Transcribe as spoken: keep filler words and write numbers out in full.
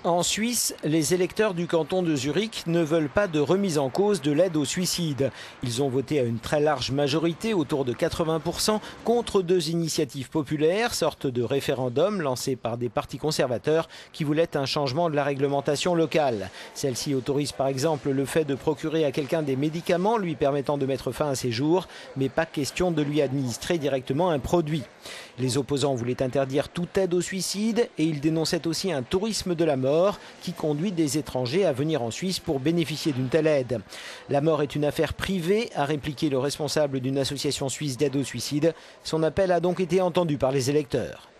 En Suisse, les électeurs du canton de Zurich ne veulent pas de remise en cause de l'aide au suicide. Ils ont voté à une très large majorité, autour de quatre-vingts pour cent, contre deux initiatives populaires, sorte de référendum lancé par des partis conservateurs qui voulaient un changement de la réglementation locale. Celle-ci autorise par exemple le fait de procurer à quelqu'un des médicaments lui permettant de mettre fin à ses jours, mais pas question de lui administrer directement un produit. Les opposants voulaient interdire toute aide au suicide et ils dénonçaient aussi un tourisme de la mort qui conduit des étrangers à venir en Suisse pour bénéficier d'une telle aide. La mort est une affaire privée, a répliqué le responsable d'une association suisse d'aide au suicide. Son appel a donc été entendu par les électeurs.